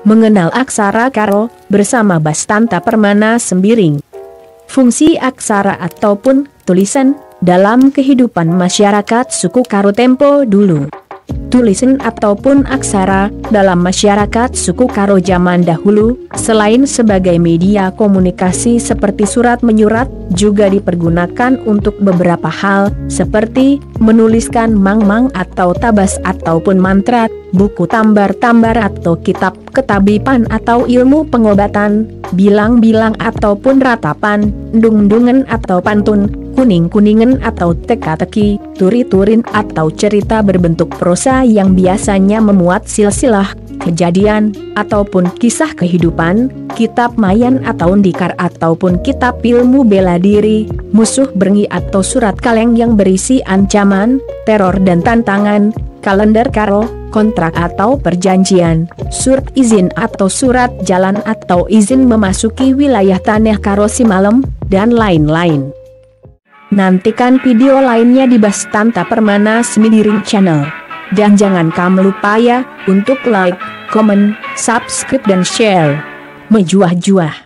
Mengenal aksara Karo bersama Bastanta Permana Sembiring. Fungsi aksara ataupun tulisan dalam kehidupan masyarakat suku Karo tempo dulu. Tulisan ataupun aksara dalam masyarakat suku Karo zaman dahulu, selain sebagai media komunikasi seperti surat menyurat, juga dipergunakan untuk beberapa hal, seperti menuliskan mang-mang atau tabas ataupun mantra, buku tambar-tambar atau kitab ketabipan atau ilmu pengobatan, bilang-bilang ataupun ratapan, dung-dungan atau pantun, kuning-kuningan atau teka-teki, turi-turin atau cerita berbentuk prosa yang biasanya memuat silsilah kejadian ataupun kisah kehidupan, kitab mayan atau ndikar ataupun kitab ilmu bela diri, musuh berngi atau surat kaleng yang berisi ancaman, teror dan tantangan, kalender Karo, kontrak atau perjanjian, surat izin atau surat jalan atau izin memasuki wilayah tanah Karo Simalem, dan lain-lain. Nantikan video lainnya di Bastanta Permana Sembiring Channel. Dan jangan kamu lupa ya, untuk like, comment, subscribe dan share. Mejuah-juah.